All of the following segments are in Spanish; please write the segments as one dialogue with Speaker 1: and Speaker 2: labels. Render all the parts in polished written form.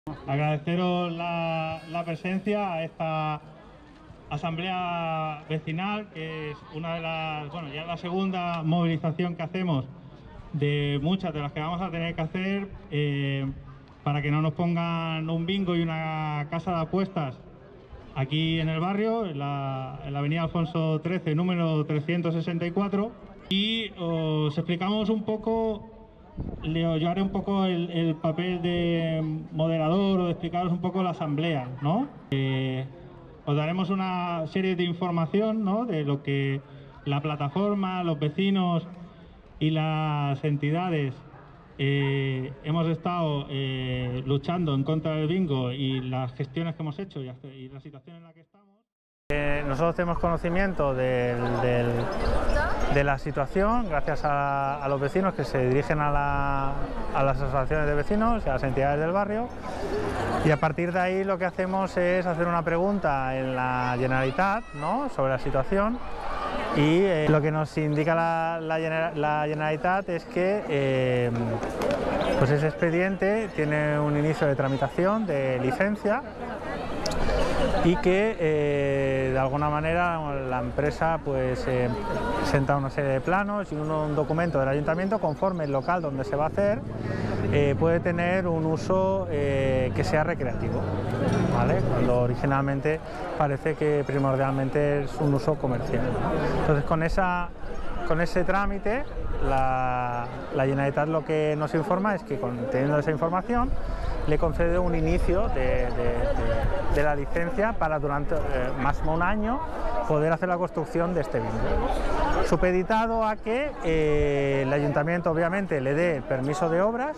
Speaker 1: Agradeceros la presencia a esta asamblea vecinal, que es una de las, bueno, ya la segunda movilización que hacemos de muchas de las que vamos a tener que hacer para que no nos pongan un bingo y una casa de apuestas aquí en el barrio, en la avenida Alfonso XIII, número 364. Y os explicamos un poco, yo haré un poco el papel de moderador o de explicaros un poco la asamblea, ¿no? Os daremos una serie de información, ¿no?, de lo que la plataforma, los vecinos y las entidades hemos estado luchando en contra del bingo y las gestiones que hemos hecho y la situación en la que estamos. Nosotros tenemos conocimiento de la situación gracias a los vecinos que se dirigen a las asociaciones de vecinos y a las entidades del barrio, y a partir de ahí lo que hacemos es hacer una pregunta en la Generalitat, ¿no?, sobre la situación, y lo que nos indica la Generalitat es que pues ese expediente tiene un inicio de tramitación de licencia y que de alguna manera la empresa pues presenta una serie de planos y un documento del ayuntamiento conforme el local donde se va a hacer puede tener un uso que sea recreativo, ¿vale?, cuando originalmente parece que primordialmente es un uso comercial. Entonces con ese trámite la Generalitat lo que nos informa es que, teniendo esa información, le concede un inicio de la licencia para durante máximo un año poder hacer la construcción de este bingo, supeditado a que el ayuntamiento obviamente le dé el permiso de obras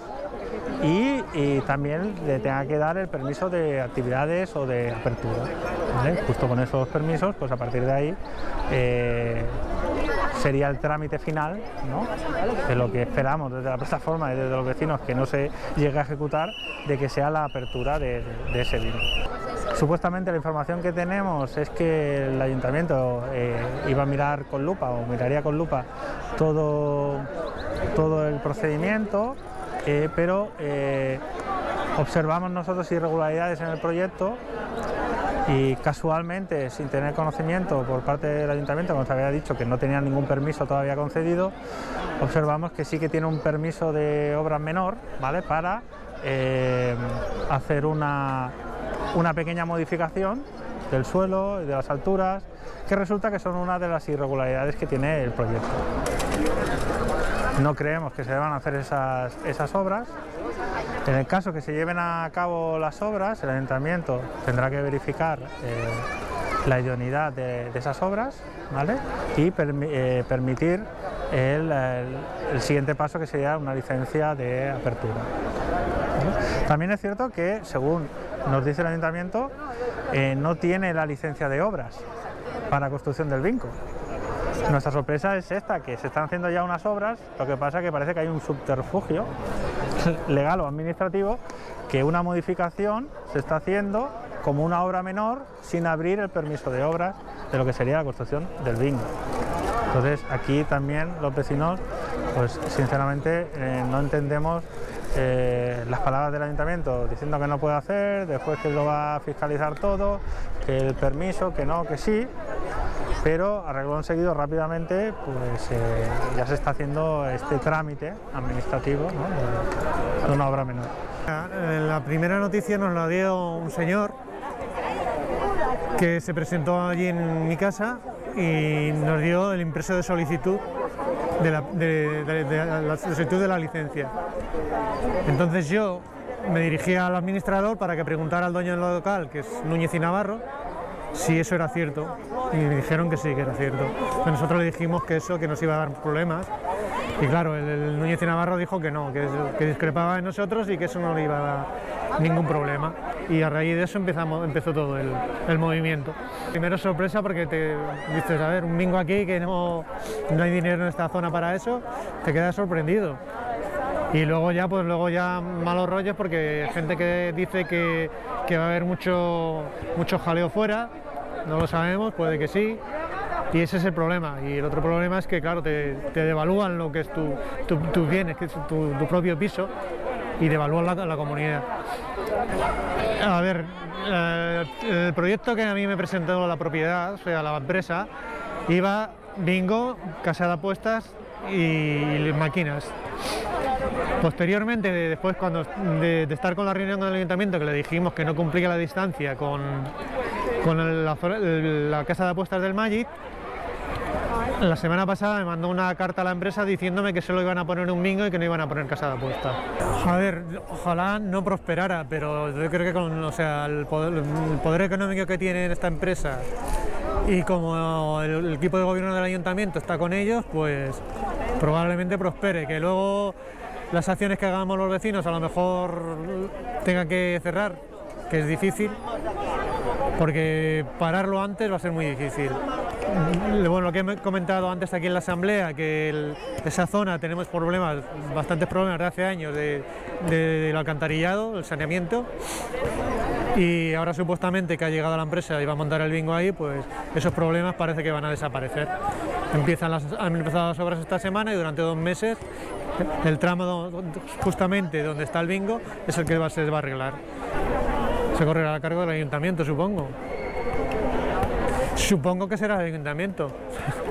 Speaker 1: y también le tenga que dar el permiso de actividades o de apertura, ¿vale? Justo con esos permisos, pues a partir de ahí sería el trámite final, ¿no?, de lo que esperamos desde la plataforma y desde los vecinos que no se llegue a ejecutar, de que sea la apertura de ese bingo. Supuestamente la información que tenemos es que el ayuntamiento iba a mirar con lupa o miraría con lupa todo el procedimiento, pero observamos nosotros irregularidades en el proyecto y casualmente, sin tener conocimiento por parte del ayuntamiento, como se había dicho que no tenía ningún permiso todavía concedido, observamos que sí que tiene un permiso de obra menor, ¿vale?, para hacer una pequeña modificación del suelo y de las alturas, que resulta que son una de las irregularidades que tiene el proyecto. No creemos que se deban hacer esas obras. En el caso que se lleven a cabo las obras, el ayuntamiento tendrá que verificar la idoneidad de esas obras, ¿vale?, y permitir el siguiente paso, que sería una licencia de apertura, ¿vale? También es cierto que, según nos dice el ayuntamiento, no tiene la licencia de obras para construcción del bingo. Nuestra sorpresa es esta, que se están haciendo ya unas obras, lo que pasa es que parece que hay un subterfugio legal o administrativo, que una modificación se está haciendo como una obra menor sin abrir el permiso de obras de lo que sería la construcción del bingo. Entonces aquí también los vecinos, pues sinceramente no entendemos las palabras del ayuntamiento diciendo que no puede hacer, después que lo va a fiscalizar todo, que el permiso, que no, que sí, pero a renglón seguido rápidamente pues ya se está haciendo este trámite administrativo, ¿no?, de una obra menor.
Speaker 2: La primera noticia nos la dio un señor que se presentó allí en mi casa y nos dio el impreso de solicitud de la solicitud de la licencia. Entonces yo me dirigí al administrador para que preguntara al dueño del local, que es Núñez y Navarro, si eso era cierto, y me dijeron que sí, que era cierto. Pues nosotros le dijimos que eso, que nos iba a dar problemas, y claro, el Núñez y Navarro dijo que no, que discrepaba de nosotros y que eso no le iba a dar ningún problema. Y a raíz de eso empezó todo el movimiento. Primero sorpresa porque te dices, a ver, un bingo aquí que no hay dinero en esta zona para eso, te quedas sorprendido. Y luego ya malos rollos porque gente que dice que va a haber mucho jaleo fuera, no lo sabemos, puede que sí, y ese es el problema. Y el otro problema es que, claro, te devalúan lo que es tus bienes, que es tu propio piso, y devaluar la comunidad. A ver, el proyecto que a mí me presentó la propiedad, o sea, la empresa, iba bingo, casa de apuestas y máquinas. Posteriormente, después de estar con la reunión con el ayuntamiento, que le dijimos que no cumplía la distancia con la casa de apuestas del Magic, la semana pasada me mandó una carta a la empresa diciéndome que solo iban a poner un bingo y que no iban a poner casa de apuestas. A ver, ojalá no prosperara, pero yo creo que con, o sea, el poder económico que tiene esta empresa y como el equipo de gobierno del ayuntamiento está con ellos, pues probablemente prospere. Que luego las acciones que hagamos los vecinos a lo mejor tengan que cerrar, que es difícil, porque pararlo antes va a ser muy difícil. Bueno, lo que he comentado antes aquí en la asamblea, que esa zona tenemos problemas, bastantes problemas de hace años del alcantarillado, el saneamiento, y ahora supuestamente que ha llegado la empresa y va a montar el bingo ahí, pues esos problemas parece que van a desaparecer. Han empezado las obras esta semana y durante 2 meses el tramo justamente donde está el bingo es el que se va a arreglar. Se correrá a cargo del ayuntamiento, supongo. Supongo que será el ayuntamiento.